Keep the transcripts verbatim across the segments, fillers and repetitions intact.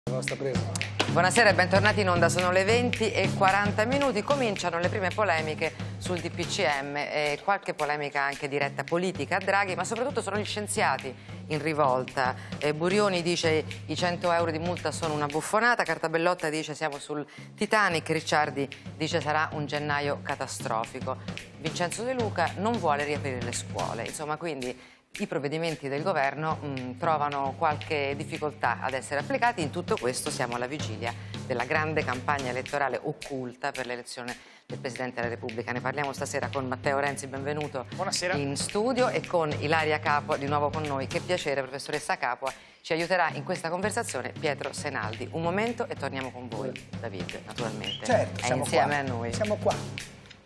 Vostra presa. Buonasera e bentornati in onda, sono le venti e quaranta minuti, cominciano le prime polemiche sul D P C M e qualche polemica anche diretta politica a Draghi, ma soprattutto sono gli scienziati in rivolta. Eh, Burioni dice i cento euro di multa sono una buffonata, Cartabellotta dice siamo sul Titanic, Ricciardi dice sarà un gennaio catastrofico, Vincenzo De Luca non vuole riaprire le scuole, insomma quindi i provvedimenti del governo mh, trovano qualche difficoltà ad essere applicati. In tutto questo siamo alla vigilia della grande campagna elettorale occulta per l'elezione del Presidente della Repubblica. Ne parliamo stasera con Matteo Renzi, benvenuto. Buonasera. In studio, e con Ilaria Capua di nuovo con noi. Che piacere, professoressa Capua. Ci aiuterà in questa conversazione Pietro Senaldi. Un momento e torniamo con voi, David, naturalmente. Certo, è siamo insieme qua. a noi. Siamo qua.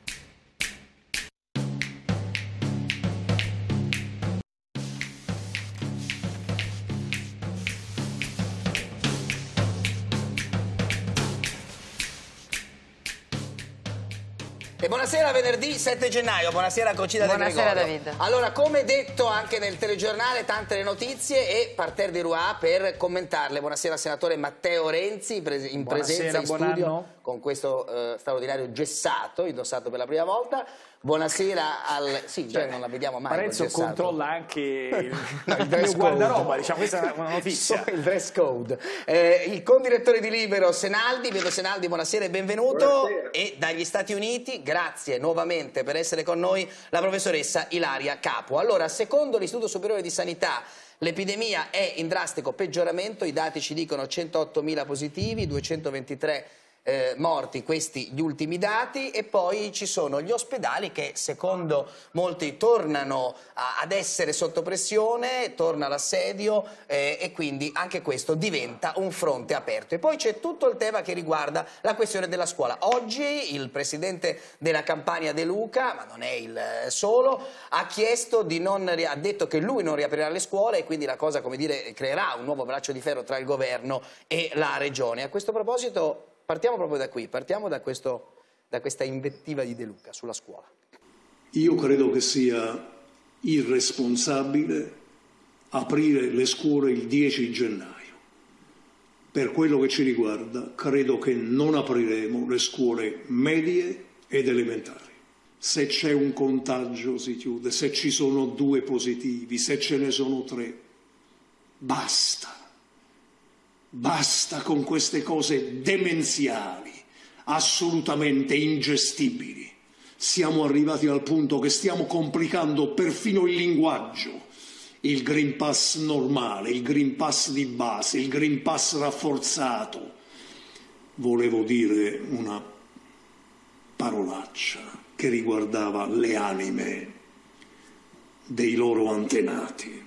E buonasera, venerdì sette gennaio, buonasera Concita De Gregorio. Buonasera David. Allora, come detto anche nel telegiornale, tante le notizie e parterre di Rouen per commentarle. Buonasera senatore Matteo Renzi, in presenza Buonasera, in buon studio anno. con questo eh, straordinario gessato, indossato per la prima volta. Buonasera al... sì, Cioè, noi non la vediamo mai. Parenzo col gessato. controlla anche il, No, il il dress mio code. guardaroba, diciamo, questa è una notizia. Il dress code. Eh, il condirettore di Libero Senaldi, vedo Senaldi, buonasera e benvenuto. Buonasera. E dagli Stati Uniti, grazie nuovamente per essere con noi, la professoressa Ilaria Capua. Allora, secondo l'Istituto Superiore di Sanità, l'epidemia è in drastico peggioramento, i dati ci dicono centoottomila positivi, duecentoventitré Eh, morti, questi gli ultimi dati, e poi ci sono gli ospedali che secondo molti tornano a, ad essere sotto pressione, torna l'assedio eh, e quindi anche questo diventa un fronte aperto. E poi c'è tutto il tema che riguarda la questione della scuola. Oggi il presidente della Campania De Luca, ma non è il solo, ha chiesto di non, ha detto che lui non riaprirà le scuole e quindi la cosa, come dire, creerà un nuovo braccio di ferro tra il governo e la regione. A questo proposito partiamo proprio da qui, partiamo da, questo, da questa invettiva di De Luca sulla scuola. Io credo che sia irresponsabile aprire le scuole il dieci gennaio. Per quello che ci riguarda, credo che non apriremo le scuole medie ed elementari. Se c'è un contagio si chiude, se ci sono due positivi, se ce ne sono tre, basta. Basta con queste cose demenziali, assolutamente ingestibili. Siamo arrivati al punto che stiamo complicando perfino il linguaggio. Il Green Pass normale, il Green Pass di base, il Green Pass rafforzato. Volevo dire una parolaccia che riguardava le anime dei loro antenati.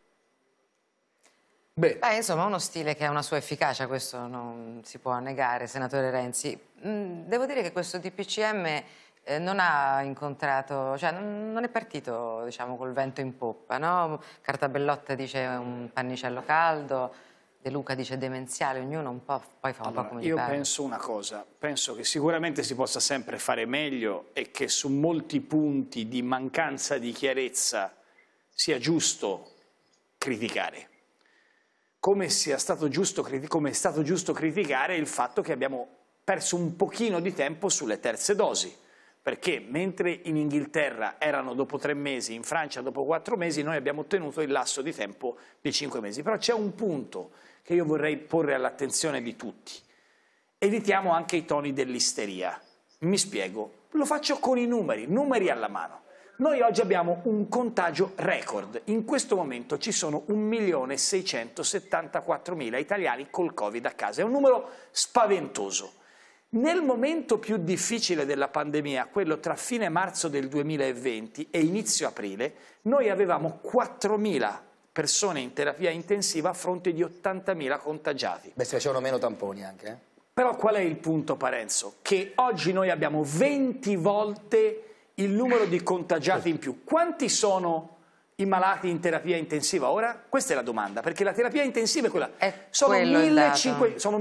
Beh, insomma, uno stile che ha una sua efficacia, questo non si può negare, senatore Renzi. Mm, devo dire che questo D P C M eh, non ha incontrato, cioè non, non è partito, diciamo, col vento in poppa, no? Cartabellotta dice un pannicello caldo, De Luca dice demenziale, ognuno un po', poi fa un Allora, po' come gli io pare. penso una cosa, penso che sicuramente si possa sempre fare meglio e che su molti punti di mancanza di chiarezza sia giusto criticare. Come, sia stato giusto, come è stato giusto criticare il fatto che abbiamo perso un pochino di tempo sulle terze dosi, perché mentre in Inghilterra erano dopo tre mesi, in Francia dopo quattro mesi, noi abbiamo ottenuto il lasso di tempo di cinque mesi. Però c'è un punto che io vorrei porre all'attenzione di tutti. Evitiamo anche i toni dell'isteria. Mi spiego, lo faccio con i numeri, numeri alla mano. Noi oggi abbiamo un contagio record. In questo momento ci sono un milione seicentosettantaquattromila italiani col Covid a casa. È un numero spaventoso. Nel momento più difficile della pandemia, quello tra fine marzo del duemilaventi e inizio aprile, noi avevamo quattromila persone in terapia intensiva a fronte di ottantamila contagiati. Beh, si facevano meno tamponi anche, eh? Però qual è il punto, Parenzo? Che oggi noi abbiamo venti volte il numero di contagiati in più. Quanti sono i malati in terapia intensiva ora? Questa è la domanda, perché la terapia intensiva è quella. È sono, millecinquecento sono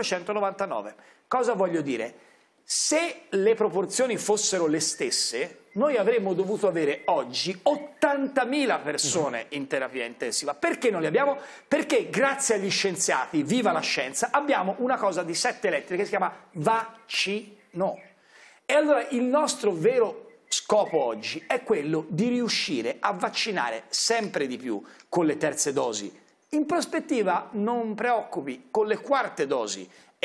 millequattrocentonovantanove. Cosa voglio dire? Se le proporzioni fossero le stesse, noi avremmo dovuto avere oggi ottantamila persone in terapia intensiva. Perché non li abbiamo? Perché grazie agli scienziati, viva la scienza, abbiamo una cosa di sette lettere che si chiama vaccino. E allora il nostro vero scopo oggi è quello di riuscire a vaccinare sempre di più con le terze dosi. In prospettiva non preoccupi, con le quarte dosi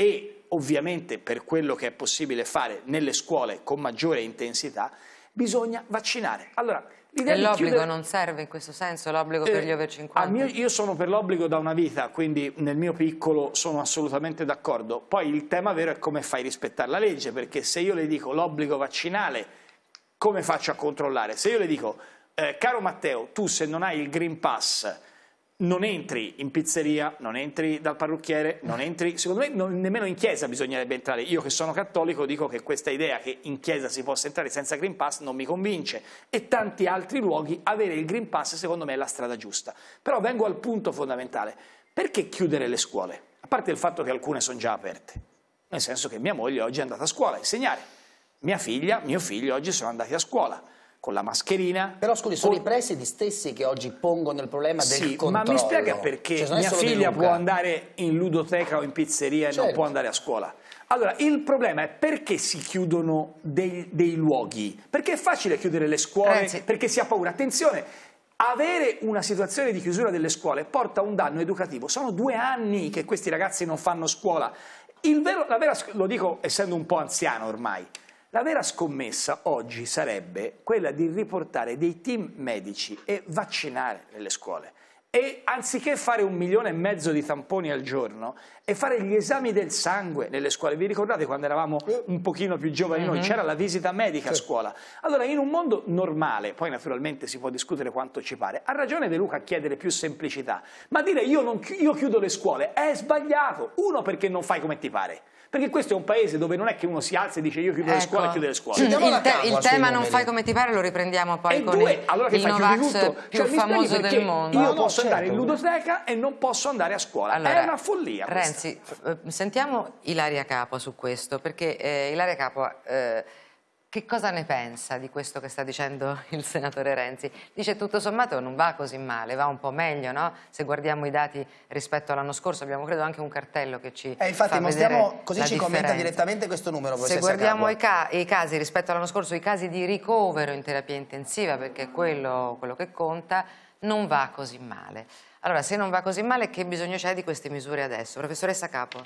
e ovviamente per quello che è possibile fare nelle scuole con maggiore intensità bisogna vaccinare. Allora, e l'obbligo chiudere... non serve in questo senso, l'obbligo per eh, gli over cinquanta? Mio, io sono per l'obbligo da una vita, quindi nel mio piccolo sono assolutamente d'accordo. Poi il tema vero è come fai a rispettare la legge, perché se io le dico l'obbligo vaccinale, come faccio a controllare? Se io le dico, eh, caro Matteo, tu se non hai il Green Pass non entri in pizzeria, non entri dal parrucchiere, non entri, secondo me non, nemmeno in chiesa bisognerebbe entrare. Io che sono cattolico dico che questa idea che in chiesa si possa entrare senza Green Pass non mi convince, e tanti altri luoghi avere il Green Pass secondo me è la strada giusta. Però vengo al punto fondamentale, perché chiudere le scuole? A parte il fatto che alcune sono già aperte, nel senso che mia moglie oggi è andata a scuola a insegnare. Mia figlia, mio figlio oggi sono andati a scuola con la mascherina. Però scusi, sono con... i presidi stessi che oggi pongono il problema sì, del controllo. Ma mi spiega perché cioè, mia figlia può andare in ludoteca o in pizzeria e certo. non può andare a scuola? Allora, il problema è perché si chiudono dei, dei luoghi? Perché è facile chiudere le scuole, Renzi. Perché si ha paura. Attenzione, avere una situazione di chiusura delle scuole porta a un danno educativo. Sono due anni che questi ragazzi non fanno scuola. Il vero, la vera, lo dico essendo un po' anziano ormai, la vera scommessa oggi sarebbe quella di riportare dei team medici e vaccinare nelle scuole. E anziché fare un milione e mezzo di tamponi al giorno e fare gli esami del sangue nelle scuole, vi ricordate quando eravamo un pochino più giovani noi, c'era la visita medica a scuola? Allora in un mondo normale, poi naturalmente si può discutere quanto ci pare, ha ragione De Luca a chiedere più semplicità, ma dire io, non, io chiudo le scuole è sbagliato. Uno, perché non fai come ti pare. Perché questo è un paese dove non è che uno si alza e dice io chiudo ecco. le scuole e chiudo le scuole. Il, te il tema non fai come ti pare lo riprendiamo poi e con due, il, allora che il fai, Novax tutto? più cioè, famoso del mondo. Io no, posso no, andare certo. in ludoteca e non posso andare a scuola. Allora, è una follia Renzi, eh, sentiamo Ilaria Capua su questo, perché eh, Ilaria Capua... Eh, che cosa ne pensa di questo che sta dicendo il senatore Renzi? Dice tutto sommato non va così male, va un po' meglio, no? Se guardiamo i dati rispetto all'anno scorso, abbiamo credo anche un cartello che ci eh, infatti, fa mostriamo, così ci differenza. Commenta direttamente questo numero. Se guardiamo i, ca i casi rispetto all'anno scorso, i casi di ricovero in terapia intensiva, perché è quello, quello che conta, non va così male. Allora, se non va così male, che bisogno c'è di queste misure adesso? Professoressa Capua.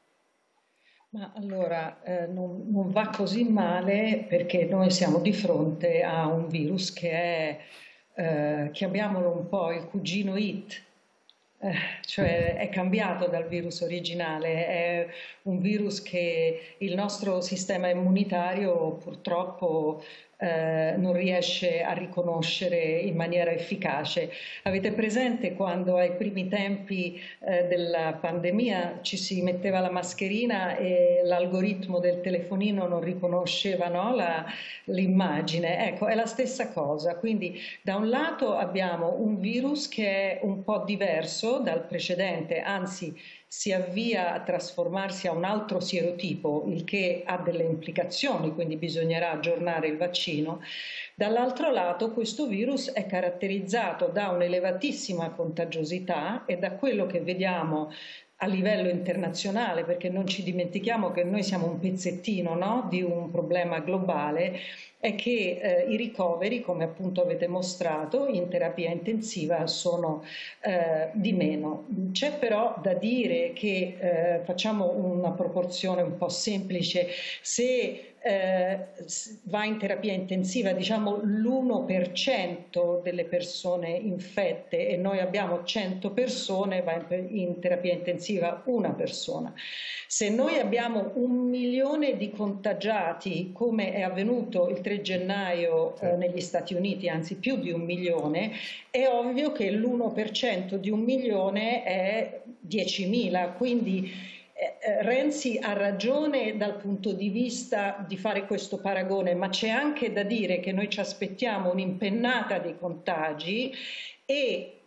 Ma allora, eh, non, non va così male perché noi siamo di fronte a un virus che è, eh, chiamiamolo un po' il cugino It, eh, cioè è cambiato dal virus originale, è un virus che il nostro sistema immunitario purtroppo Eh, non riesce a riconoscere in maniera efficace. Avete presente quando ai primi tempi eh, della pandemia ci si metteva la mascherina e l'algoritmo del telefonino non riconosceva no, l'immagine? Ecco, è la stessa cosa. Quindi da un lato abbiamo un virus che è un po' diverso dal precedente, anzi si avvia a trasformarsi a un altro sierotipo, il che ha delle implicazioni, quindi bisognerà aggiornare il vaccino. Dall'altro lato questo virus è caratterizzato da un'elevatissima contagiosità e da quello che vediamo a livello internazionale, perché non ci dimentichiamo che noi siamo un pezzettino no, di un problema globale, è che eh, i ricoveri, come appunto avete mostrato, in terapia intensiva sono eh, di meno. C'è però da dire che, eh, facciamo una proporzione un po' semplice, se eh, va in terapia intensiva diciamo l'uno per cento delle persone infette e noi abbiamo cento persone, va in, in terapia intensiva una persona. Se noi abbiamo un milione di contagiati, come è avvenuto il tre gennaio eh, negli Stati Uniti, anzi più di un milione, è ovvio che l'uno per cento di un milione è diecimila, quindi Eh, Renzi ha ragione dal punto di vista di fare questo paragone, ma c'è anche da dire che noi ci aspettiamo un'impennata dei contagi e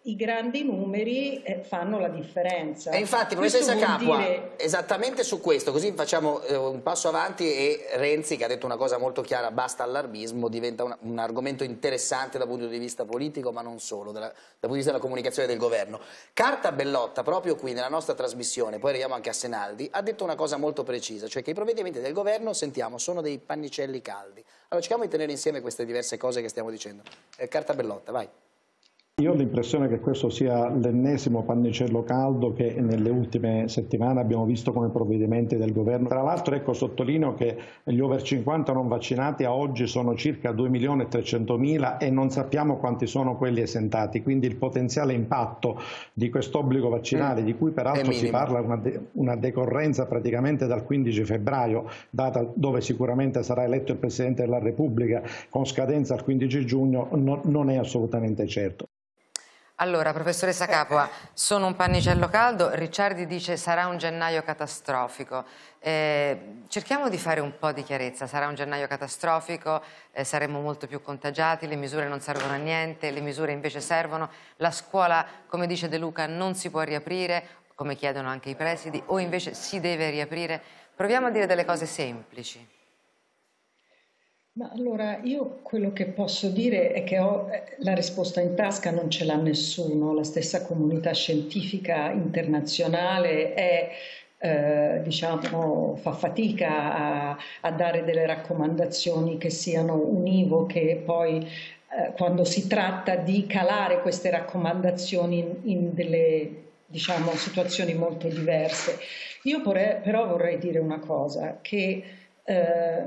i grandi numeri eh, fanno la differenza. E infatti, professoressa Capua, dire... esattamente su questo, così facciamo eh, un passo avanti e Renzi, che ha detto una cosa molto chiara, basta allarmismo, diventa un, un argomento interessante dal punto di vista politico, ma non solo, dalla, dal punto di vista della comunicazione del governo. Carta Bellotta, proprio qui nella nostra trasmissione, poi arriviamo anche a Senaldi, ha detto una cosa molto precisa, cioè che i provvedimenti del governo, sentiamo, sono dei pannicelli caldi. Allora cerchiamo di tenere insieme queste diverse cose che stiamo dicendo. Eh, Carta Bellotta, vai. Io ho l'impressione che questo sia l'ennesimo pannicello caldo che nelle ultime settimane abbiamo visto come provvedimenti del governo. Tra l'altro, ecco, sottolineo che gli over cinquanta non vaccinati a oggi sono circa due milioni e trecentomila e non sappiamo quanti sono quelli esentati, quindi il potenziale impatto di quest'obbligo vaccinale, mm. di cui peraltro si parla una, de una decorrenza praticamente dal quindici febbraio, data dove sicuramente sarà eletto il Presidente della Repubblica, con scadenza al quindici giugno, no, non è assolutamente certo. Allora, professoressa Capua, sono un pannicello caldo, Ricciardi dice sarà un gennaio catastrofico. Eh, cerchiamo di fare un po' di chiarezza, sarà un gennaio catastrofico, eh, saremo molto più contagiati, le misure non servono a niente, le misure invece servono, la scuola, come dice De Luca, non si può riaprire, come chiedono anche i presidi, o invece si deve riaprire. Proviamo a dire delle cose semplici. Ma allora, io quello che posso dire è che ho, la risposta in tasca non ce l'ha nessuno, la stessa comunità scientifica internazionale è, eh, diciamo, fa fatica a, a dare delle raccomandazioni che siano univoche, poi eh, quando si tratta di calare queste raccomandazioni in, in delle, diciamo, situazioni molto diverse. Io vorrei, però vorrei dire una cosa, che Uh,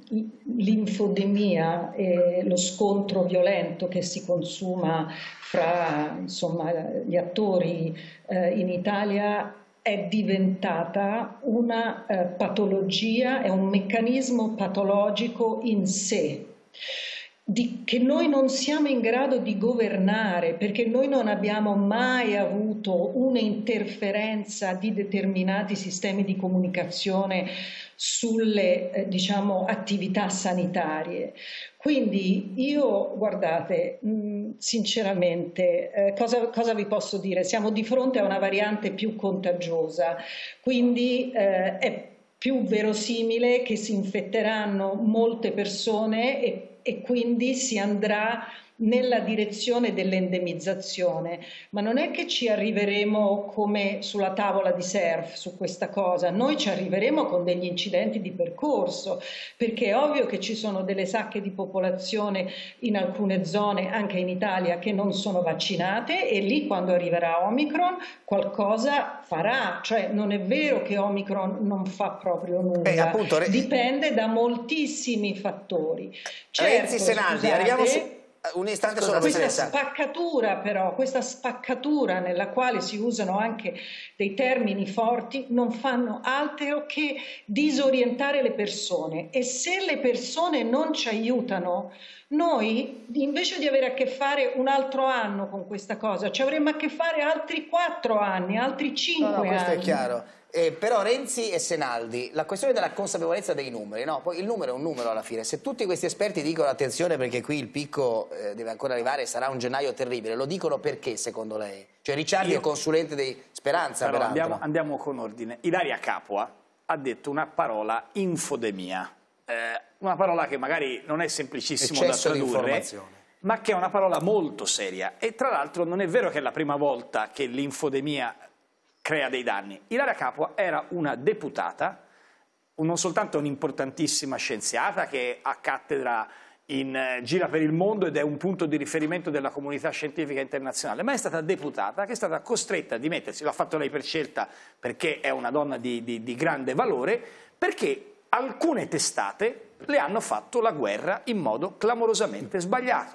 l'infodemia e lo scontro violento che si consuma fra, insomma, gli attori uh, in Italia è diventata una uh, patologia, è un meccanismo patologico in sé, di, che noi non siamo in grado di governare, perché noi non abbiamo mai avuto un'interferenza di determinati sistemi di comunicazione sulle eh, diciamo, attività sanitarie. Quindi io, guardate, mh, sinceramente, eh, cosa, cosa vi posso dire? Siamo di fronte a una variante più contagiosa, quindi eh, è più verosimile che si infetteranno molte persone e, e quindi si andrà nella direzione dell'endemizzazione, ma non è che ci arriveremo come sulla tavola di surf su questa cosa, noi ci arriveremo con degli incidenti di percorso, perché è ovvio che ci sono delle sacche di popolazione in alcune zone, anche in Italia, che non sono vaccinate e lì quando arriverà Omicron qualcosa farà, cioè non è vero che Omicron non fa proprio nulla, eh, appunto, dipende da moltissimi fattori. Certo, Renzi, Senaldi, scusate, arriviamo su... Un istante solo, questa spaccatura però, questa spaccatura nella quale si usano anche dei termini forti non fanno altro che disorientare le persone, e se le persone non ci aiutano, noi invece di avere a che fare un altro anno con questa cosa ci avremmo a che fare altri quattro anni, altri cinque no, no, questo anni. È chiaro. Eh, però Renzi e Senaldi, la questione della consapevolezza dei numeri, no? Poi il numero è un numero alla fine. Se tutti questi esperti dicono attenzione perché qui il picco eh, deve ancora arrivare, sarà un gennaio terribile, lo dicono perché secondo lei? Cioè Ricciardi Io... è consulente di Speranza, però peraltro. Andiamo, andiamo con ordine. Ilaria Capua ha detto una parola, infodemia, eh, una parola che magari non è semplicissimo Eccesso da tradurre, ma che è una parola molto seria, e tra l'altro non è vero che è la prima volta che l'infodemia crea dei danni. Ilaria Capua era una deputata, non soltanto un'importantissima scienziata che ha cattedra in, eh, gira per il mondo ed è un punto di riferimento della comunità scientifica internazionale, ma è stata deputata che è stata costretta a dimettersi, l'ha fatto lei per scelta perché è una donna di, di, di grande valore, perché alcune testate le hanno fatto la guerra in modo clamorosamente sbagliato,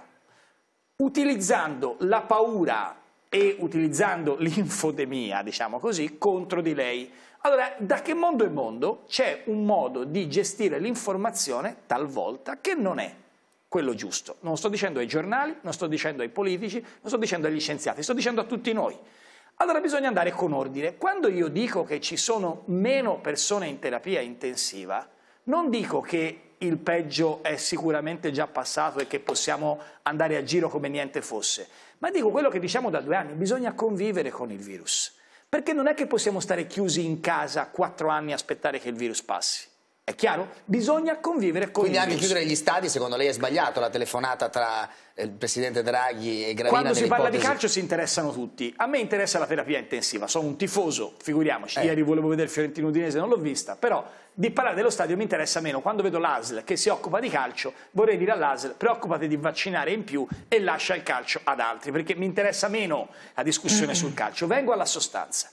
utilizzando la paura e utilizzando l'infodemia, diciamo così, contro di lei. Allora, da che mondo è mondo c'è un modo di gestire l'informazione talvolta che non è quello giusto. Non sto dicendo ai giornali, non sto dicendo ai politici, non sto dicendo agli scienziati, sto dicendo a tutti noi. Allora bisogna andare con ordine. Quando io dico che ci sono meno persone in terapia intensiva, non dico che il peggio è sicuramente già passato e che possiamo andare a giro come niente fosse. Ma dico quello che diciamo da due anni, bisogna convivere con il virus. Perché non è che possiamo stare chiusi in casa quattro anni e aspettare che il virus passi. È chiaro? Bisogna convivere con Quindi il anche virus. chiudere gli stadi, secondo lei è sbagliato, la telefonata tra il presidente Draghi e Gravina? Quando si parla di nell'ipotesi- calcio si interessano tutti. A me interessa la terapia intensiva, sono un tifoso, figuriamoci. Eh. Ieri volevo vedere Fiorentino Udinese, non l'ho vista, però di parlare dello stadio mi interessa meno. Quando vedo l'A S L che si occupa di calcio, vorrei dire all'A S L preoccupati di vaccinare in più e lascia il calcio ad altri, perché mi interessa meno la discussione sul calcio. Vengo alla sostanza.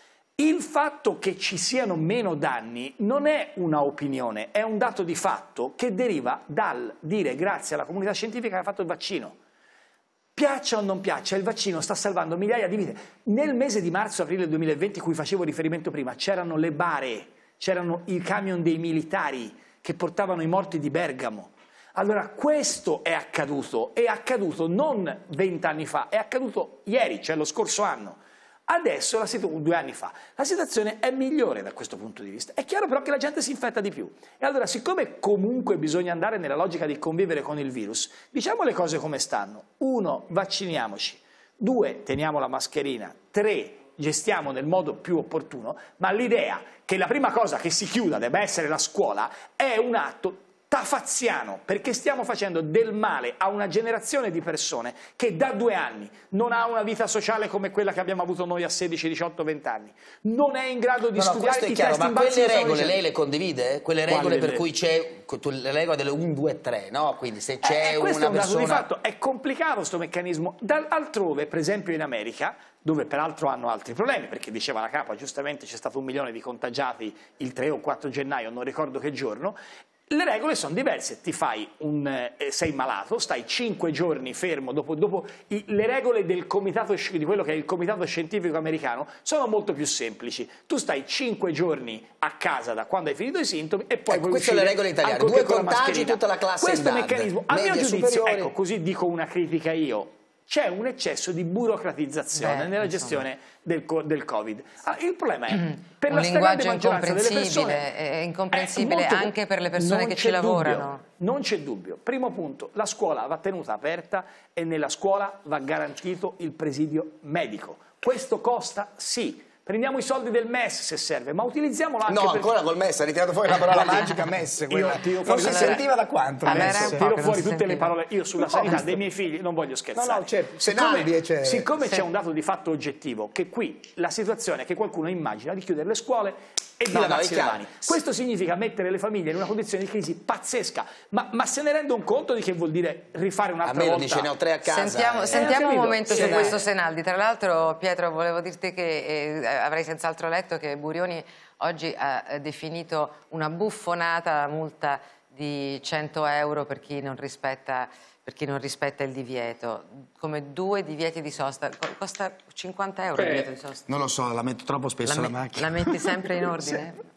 Il fatto che ci siano meno danni non è una opinione, è un dato di fatto che deriva dal dire grazie alla comunità scientifica che ha fatto il vaccino. Piaccia o non piaccia, il vaccino sta salvando migliaia di vite. Nel mese di marzo-aprile duemilaventi, cui facevo riferimento prima, c'erano le bare, c'erano i camion dei militari che portavano i morti di Bergamo. Allora questo è accaduto, è accaduto non vent'anni fa, è accaduto ieri, cioè lo scorso anno. Adesso, la situ- due anni fa, la situazione è migliore da questo punto di vista. È chiaro però che la gente si infetta di più. E allora, siccome comunque bisogna andare nella logica di convivere con il virus, diciamo le cose come stanno. Uno, vacciniamoci. Due, teniamo la mascherina. Tre, gestiamo nel modo più opportuno. Ma l'idea che la prima cosa che si chiuda debba essere la scuola è un atto tafaziano, perché stiamo facendo del male a una generazione di persone che da due anni non ha una vita sociale come quella che abbiamo avuto noi a sedici, diciotto, venti anni, non è in grado di No, no, studiare. questo è I chiaro, test ma in balzi quelle che stanno regole dicendo. lei le condivide? Quelle Quali regole per delle- cui c'è le regole delle uno, due, tre, no? Quindi se c'è Eh, questo una è un dato persona... di fatto, è complicato sto meccanismo. Dall'altrove, per esempio in America, dove peraltro hanno altri problemi, perché diceva la capa, giustamente c'è stato un milione di contagiati il tre o quattro gennaio, non ricordo che giorno. Le regole sono diverse, ti fai un, eh, sei malato, stai cinque giorni fermo, dopo, dopo i, le regole del comitato, di quello che è il comitato scientifico americano sono molto più semplici. Tu stai cinque giorni a casa da quando hai finito i sintomi e poi Ecco, puoi queste uscire sono le regole italiane, ancorché due con la contagi, mascherina. tutta la classe Questo in D A D, meccanismo, a mio medie giudizio, superiori. ecco, così dico una critica io, c'è un eccesso di burocratizzazione Beh, nella insomma. gestione del, co- del Covid. Ah, il problema è, per Un la stragrande linguaggio maggioranza delle incomprensibile, persone, è incomprensibile molto- anche per le persone non che c'è ci lavorano. dubbio, non c'è dubbio. Primo punto, la scuola va tenuta aperta e nella scuola va garantito il presidio medico. Questo costa? Sì. Prendiamo i soldi del M E S se serve, ma utilizziamolo anche No, per... ancora col MES, ha ritirato fuori la parola magica MES. quella. Io tiro Non fuori- si allora- sentiva da quanto? allora MES? era un po' Tiro che non fuori si tutte le sentiva. parole, io sulla No, sanità questo- dei miei figli non voglio scherzare. No, no, c'è- siccome Senaldi e c'è- siccome Sì. c'è un dato di fatto oggettivo, che qui la situazione è che qualcuno immagina di chiudere le scuole e di No, no, lavarsi è le chiaro. mani. Questo significa mettere le famiglie in una condizione di crisi pazzesca, ma, ma se ne rende un conto di che vuol dire rifare A un'altra me lo volta? dice, ne ho tre a casa. Sentiamo, eh. sentiamo un capito. momento su Sì, questo dai. Senaldi. Tra l'altro, Pietro, volevo dirti che eh, avrei senz'altro letto che Burioni oggi ha eh, definito una buffonata la multa di cento euro per chi non rispetta, per chi non rispetta il divieto, come due divieti di sosta. Co- Costa cinquanta euro il divieto di sosta. Non lo so, la metto troppo spesso La, la, me- macchina. la metti sempre in ordine?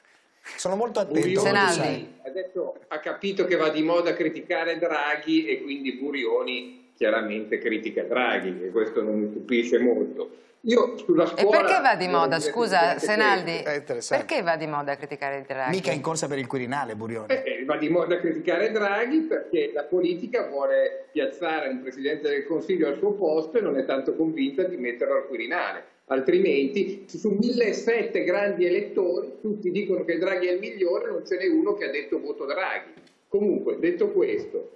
Sono molto attento. Burioni Senaldi. adesso ha capito che va di moda criticare Draghi e quindi Burioni chiaramente critica Draghi e questo non mi stupisce molto. Io sulla E scuola... perché va di moda, devo dire scusa semplicemente Senaldi, questo. È interessante. perché va di moda criticare Draghi? Mica in corsa per il Quirinale, Burioni. Eh, eh, va di moda criticare Draghi perché la politica vuole piazzare un Presidente del Consiglio al suo posto e non è tanto convinta di metterlo al Quirinale. Altrimenti, su millesettecento grandi elettori, tutti dicono che Draghi è il migliore, non ce n'è uno che ha detto voto Draghi. Comunque, detto questo...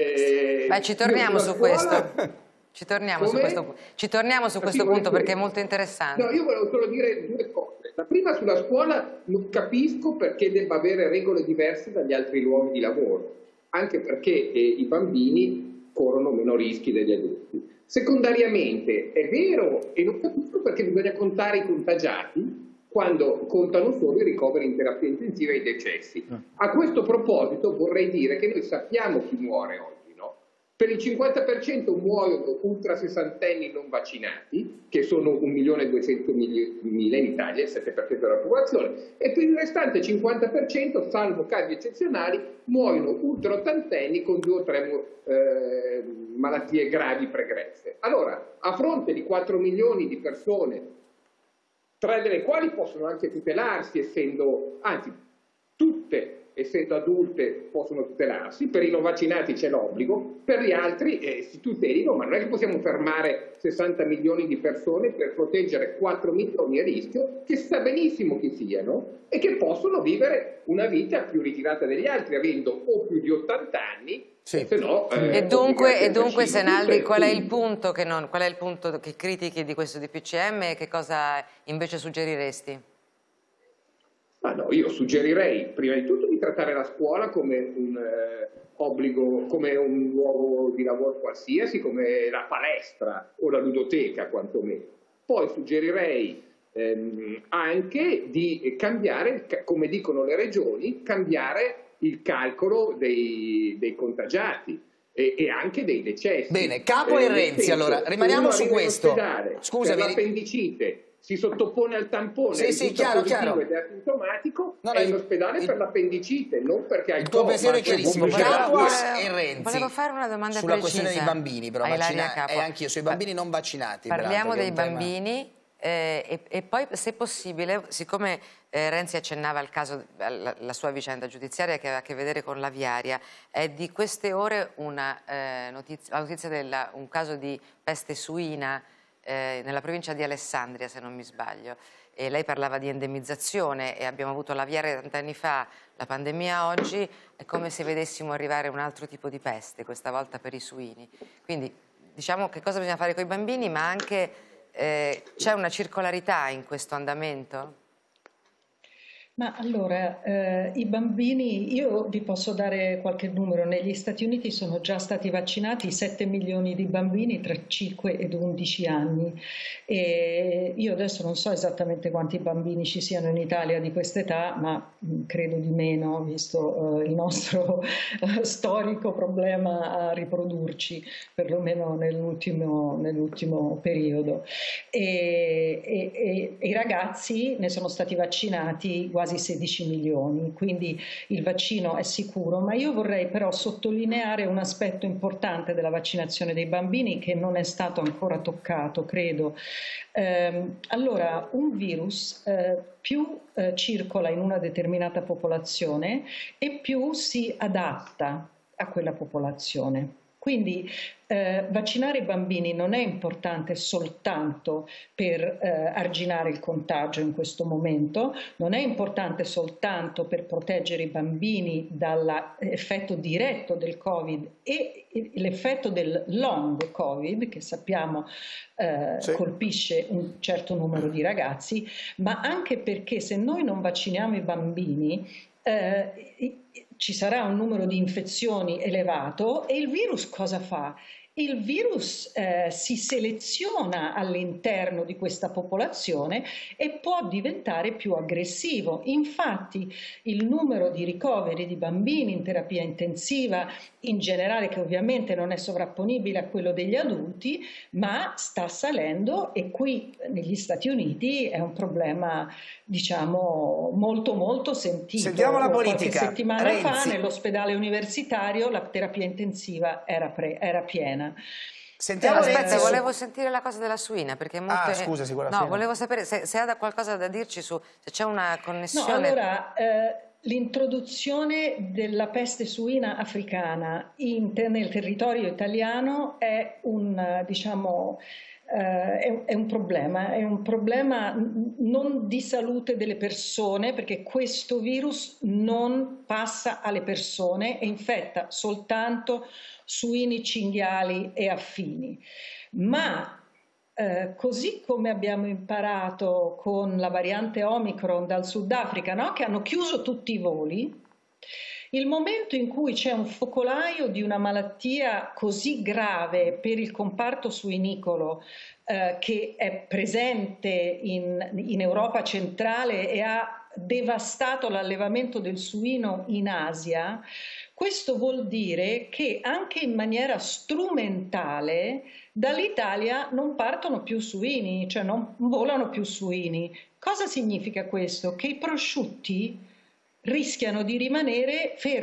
eh, Beh, ci torniamo io su sulla scuola- questo. Ci torniamo su Come? questo, pu- ci torniamo su Ma questo sì, punto volentieri. perché è molto interessante. No, io volevo solo dire due cose. La prima, sulla scuola non capisco perché debba avere regole diverse dagli altri luoghi di lavoro, anche perché eh, i bambini corrono meno rischi degli adulti. Secondariamente, è vero, e non capisco perché bisogna contare i contagiati quando contano solo i ricoveri in terapia intensiva e i decessi. A questo proposito vorrei dire che noi sappiamo chi muore oggi, no? Per il cinquanta per cento muoiono ultra sessantenni non vaccinati, che sono un milione e duecentomila in Italia, il sette per cento della popolazione, e per il restante cinquanta per cento, salvo casi eccezionali, muoiono ultra ottantenni con due o tre eh, malattie gravi pregresse. Allora, a fronte di quattro milioni di persone, tre delle quali possono anche tutelarsi, essendo, anzi, tutte, essendo adulte, possono tutelarsi, per i non vaccinati c'è l'obbligo, per gli altri eh, si tutelino, ma non è che possiamo fermare sessanta milioni di persone per proteggere quattro milioni a rischio, che sa benissimo chi siano e che possono vivere una vita più ritirata degli altri, avendo o più di ottanta anni. Sì. Se no, eh, e dunque, e dunque Senaldi, qual è il punto che, non, qual è il punto che critichi di questo D P C M e che cosa invece suggeriresti? Ma no, io suggerirei prima di tutto di trattare la scuola come un eh, obbligo, come un luogo di lavoro qualsiasi, come la palestra o la ludoteca quantomeno. Poi suggerirei ehm, anche di cambiare, come dicono le regioni, cambiare il calcolo dei, dei contagiati e, e anche dei decessi. Bene, Capo e eh, Renzi, senso, allora, rimaniamo su questo. Scusami, per l'appendicite si sottopone al tampone, sì, sì, chiaro, chiaro. ed è asintomatico, no, no, è in ospedale il, per l'appendicite, non perché ha il il tuo pensiero è cioè, chiarissimo. Capo e Renzi. Volevo fare una domanda sulla precisa questione dei bambini, però vaccinati, e anch'io sui bambini non vaccinati. Parliamo dei bambini eh, e, e poi, se possibile, siccome eh, Renzi accennava al caso, alla, la sua vicenda giudiziaria che aveva a che vedere con l'aviaria, è di queste ore una eh, notizia, la notizia di un caso di peste suina Eh, nella provincia di Alessandria, se non mi sbaglio, e lei parlava di endemizzazione e abbiamo avuto l'aviaria tanti fa, la pandemia oggi, è come se vedessimo arrivare un altro tipo di peste, questa volta per i suini. Quindi diciamo che cosa bisogna fare con i bambini, ma anche eh, c'è una circolarità in questo andamento? Ma allora, eh, i bambini, io vi posso dare qualche numero, negli Stati Uniti sono già stati vaccinati sette milioni di bambini tra cinque ed undici anni e io adesso non so esattamente quanti bambini ci siano in Italia di quest'età, ma mh, credo di meno, visto eh, il nostro eh, storico problema a riprodurci, perlomeno nell'ultimo nell'ultimo periodo. E, e, e, e i ragazzi ne sono stati vaccinati quasi sedici milioni, quindi il vaccino è sicuro, ma io vorrei però sottolineare un aspetto importante della vaccinazione dei bambini che non è stato ancora toccato, credo. Eh, allora, un virus eh, più eh, circola in una determinata popolazione e più si adatta a quella popolazione. Quindi eh, vaccinare i bambini non è importante soltanto per eh, arginare il contagio in questo momento, non è importante soltanto per proteggere i bambini dall'effetto diretto del Covid e l'effetto del long Covid, che sappiamo eh, sì. colpisce un certo numero di ragazzi, ma anche perché se noi non vacciniamo i bambini eh, ci sarà un numero di infezioni elevato e il virus cosa fa? Il virus eh, si seleziona all'interno di questa popolazione e può diventare più aggressivo. Infatti il numero di ricoveri di bambini in terapia intensiva in generale, che ovviamente non è sovrapponibile a quello degli adulti, ma sta salendo e qui negli Stati Uniti è un problema diciamo molto molto sentito. Sentiamo la politica. Qualche settimana Renzi. fa nell'ospedale universitario la terapia intensiva era, pre, era piena. Sentiamo Aspetta, Renzi. volevo sentire la cosa della suina, perché molte... Ah, scusa, sicura No, suina. volevo sapere se, se ha qualcosa da dirci su se c'è una connessione. No, allora, eh, l'introduzione della peste suina africana in, nel territorio italiano è un, diciamo, eh, è, è un problema, è un problema non di salute delle persone, perché questo virus non passa alle persone e infetta soltanto suini, cinghiali e affini, ma eh, così come abbiamo imparato con la variante Omicron dal Sudafrica, no? Che hanno chiuso tutti i voli, il momento in cui c'è un focolaio di una malattia così grave per il comparto suinicolo eh, che è presente in, in Europa centrale e ha devastato l'allevamento del suino in Asia, questo vuol dire che anche in maniera strumentale dall'Italia non partono più suini, cioè non volano più suini. Cosa significa questo? Che i prosciutti rischiano di rimanere fermi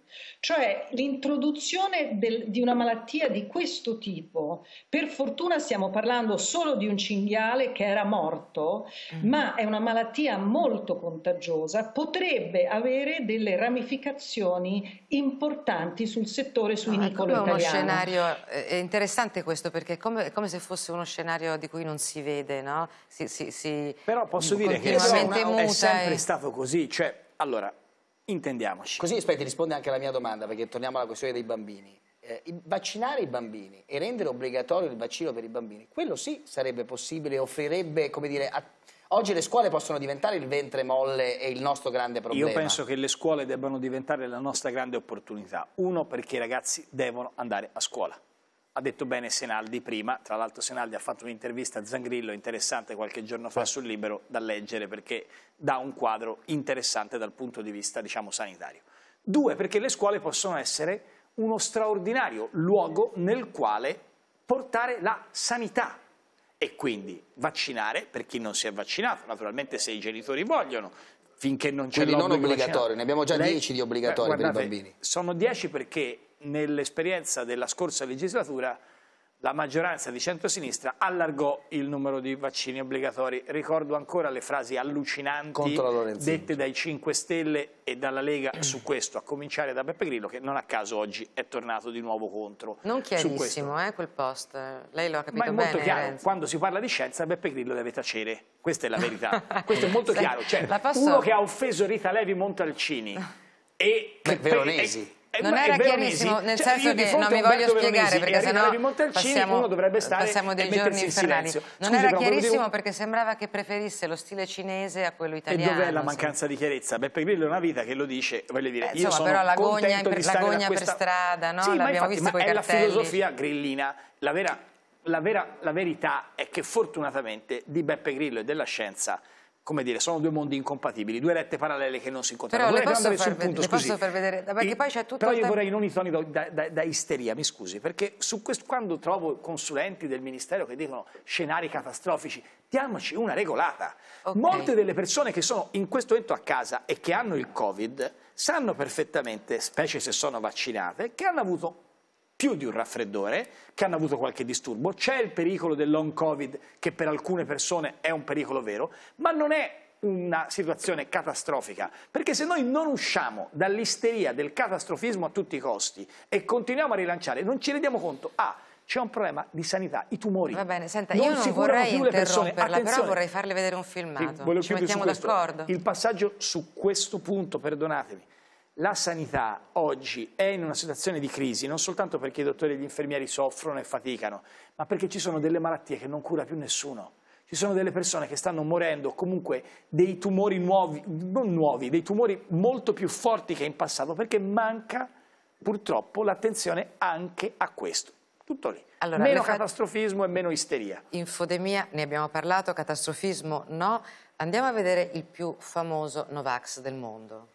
Cioè l'introduzione del, di una malattia di questo tipo, per fortuna stiamo parlando solo di un cinghiale che era morto, mm. ma è una malattia molto contagiosa, potrebbe avere delle ramificazioni importanti sul settore suinicolo no, è come italiano. Uno scenario, è interessante questo, perché è come, è come se fosse uno scenario di cui non si vede, no? Si, si, si Però posso dire che è, una, è sempre e... stato così, cioè, allora, intendiamoci. Così, aspetti, risponde anche alla mia domanda, perché torniamo alla questione dei bambini. Eh, vaccinare i bambini e rendere obbligatorio il vaccino per i bambini, quello sì sarebbe possibile, offrirebbe, come dire, a... oggi le scuole possono diventare il ventre molle e il nostro grande problema. Io penso che le scuole debbano diventare la nostra grande opportunità. Uno, perché i ragazzi devono andare a scuola. Ha detto bene Senaldi prima, tra l'altro Senaldi ha fatto un'intervista a Zangrillo interessante qualche giorno fa sul Libero da leggere, perché dà un quadro interessante dal punto di vista, diciamo, sanitario. Due, perché le scuole possono essere uno straordinario luogo nel quale portare la sanità e quindi vaccinare per chi non si è vaccinato, naturalmente se i genitori vogliono, finché non c'è l'obbligo. Quindi non obbligatorio, ne abbiamo già Lei, dieci di obbligatori beh, guardate, per i bambini. Sono dieci perché nell'esperienza della scorsa legislatura la maggioranza di centrosinistra allargò il numero di vaccini obbligatori. Ricordo ancora le frasi allucinanti dette dai cinque Stelle e dalla Lega su questo, a cominciare da Beppe Grillo, che non a caso oggi è tornato di nuovo contro. Non chiarissimo, eh, quel post. Lei lo ha capito bene. Ma è molto chiaro, Renzi. Quando si parla di scienza Beppe Grillo deve tacere. Questa è la verità. Questo è molto Sì, chiaro. Cioè, posso... uno che ha offeso Rita Levi Montalcini e... Beh, Veronesi. E non era chiarissimo, nel cioè, senso che non mi voglio spiegare perché sennò passiamo, uno dovrebbe stare passiamo dei giorni infernali. In non Scusi, era chiarissimo dico... perché sembrava che preferisse lo stile cinese a quello italiano. E dov'è la mancanza di chiarezza? Beppe Grillo è una vita che lo dice, voglio dire, eh, io insomma, sono però la gogna, per, la gogna questa... per strada, no? Sì, l'abbiamo visto con i cartelli. È la filosofia grillina, la vera, la, vera, la verità è che fortunatamente di Beppe Grillo e della scienza, come dire, sono due mondi incompatibili, due rette parallele che non si incontrano. Però vorrei le posso, far, punto, le posso far vedere, perché il, poi c'è tutto Però io il vorrei non i toni da, da, da isteria, mi scusi, perché su questo, quando trovo consulenti del Ministero che dicono scenari catastrofici, diamoci una regolata. Okay. Molte delle persone che sono in questo momento a casa e che hanno il Covid sanno perfettamente, specie se sono vaccinate, che hanno avuto più di un raffreddore, che hanno avuto qualche disturbo, c'è il pericolo del long Covid che per alcune persone è un pericolo vero, ma non è una situazione catastrofica, perché se noi non usciamo dall'isteria del catastrofismo a tutti i costi e continuiamo a rilanciare, non ci rendiamo conto, ah, c'è un problema di sanità, i tumori. Va bene, senta, non io non vorrei interromperla, però vorrei farle vedere un filmato, sì, ci mettiamo d'accordo. Il passaggio su questo punto, perdonatemi, la sanità oggi è in una situazione di crisi, non soltanto perché i dottori e gli infermieri soffrono e faticano, ma perché ci sono delle malattie che non cura più nessuno. Ci sono delle persone che stanno morendo, comunque dei tumori nuovi, non nuovi, dei tumori molto più forti che in passato, perché manca purtroppo l'attenzione anche a questo. Tutto lì. Allora, meno catastrofismo e meno isteria. Infodemia, ne abbiamo parlato, catastrofismo no. Andiamo a vedere il più famoso Novax del mondo.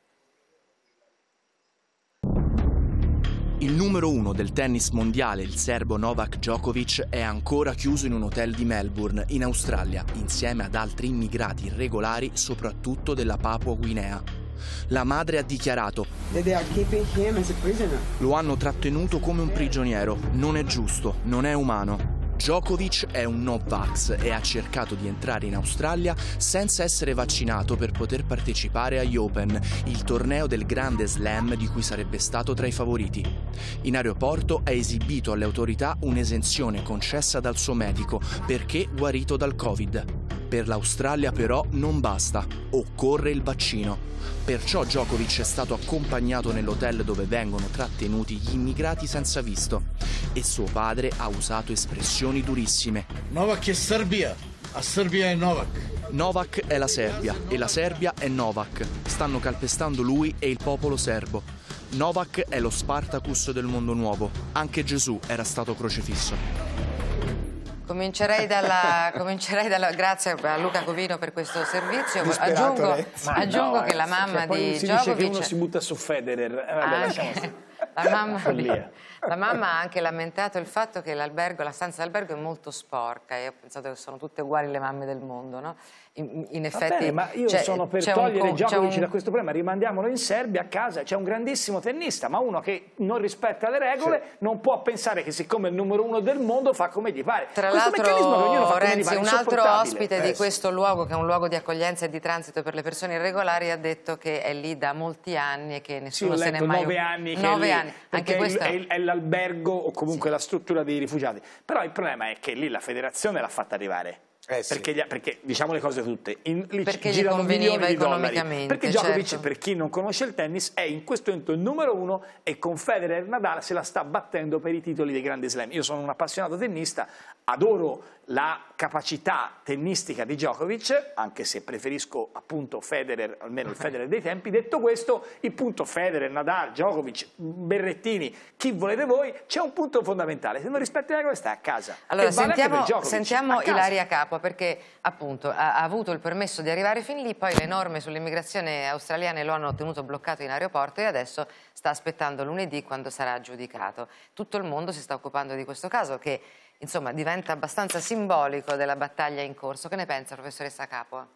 Il numero uno del tennis mondiale, il serbo Novak Djokovic, è ancora chiuso in un hotel di Melbourne, in Australia, insieme ad altri immigrati irregolari, soprattutto della Papua Guinea. La madre ha dichiarato: lo hanno trattenuto come un prigioniero, non è giusto, non è umano. Djokovic è un no-vax e ha cercato di entrare in Australia senza essere vaccinato per poter partecipare agli Open, il torneo del Grande Slam di cui sarebbe stato tra i favoriti. In aeroporto ha esibito alle autorità un'esenzione concessa dal suo medico perché guarito dal Covid. Per l'Australia però non basta, occorre il vaccino. Perciò Djokovic è stato accompagnato nell'hotel dove vengono trattenuti gli immigrati senza visto e suo padre ha usato espressioni durissime. Novak è Serbia, a Serbia è Novak. Novak è la Serbia e la Serbia è Novak. Stanno calpestando lui e il popolo serbo. Novak è lo Spartacus del mondo nuovo. Anche Gesù era stato crocifisso. Comincerei dalla, comincerei dalla grazie a Luca Covino per questo servizio. Aggiungo, aggiungo no, che la mamma cioè, di si Djokovic, dice che uno si butta su Federer. Eh, vabbè, anche, la, mamma di, la mamma ha anche lamentato il fatto che l'albergo, la stanza d'albergo è molto sporca. Io ho pensato che sono tutte uguali le mamme del mondo, no? in, in effetti... Va bene, ma io sono per togliere Djokovic un... da questo problema, rimandiamolo in Serbia a casa, c'è un grandissimo tennista, ma uno che non rispetta le regole sì. non può pensare che siccome è il numero uno del mondo fa come gli pare. Tra l'altro, Renzi, un altro ospite eh, di questo luogo, che è un luogo di accoglienza e di transito per le persone irregolari, ha detto che è lì da molti anni e che nessuno sì, se ne è mai... nove anni, nove che anni. Anche questo è, è l'albergo o comunque sì. la struttura dei rifugiati. Però il problema è che lì la federazione l'ha fatta arrivare. Eh sì. perché, gli, perché diciamo le cose tutte, in, lì perché gli conveniva economicamente, perché Djokovic, certo. per chi non conosce il tennis, è in questo momento il numero uno e con Federer e Nadal se la sta battendo per i titoli dei grandi slam. Io sono un appassionato tennista, adoro la capacità tennistica di Djokovic, anche se preferisco appunto Federer, almeno il Federer dei tempi. Detto questo, il punto Federer, Nadal, Djokovic, Berrettini, chi volete voi, c'è un punto fondamentale: se non rispetti le regole stai a casa. Allora vale sentiamo, Djokovic, sentiamo a casa. Ilaria Capua, perché appunto ha, ha avuto il permesso di arrivare fin lì, poi le norme sull'immigrazione australiane lo hanno tenuto bloccato in aeroporto e adesso sta aspettando lunedì quando sarà giudicato. Tutto il mondo si sta occupando di questo caso che insomma diventa abbastanza simbolico della battaglia in corso. Che ne pensa, professoressa Capua?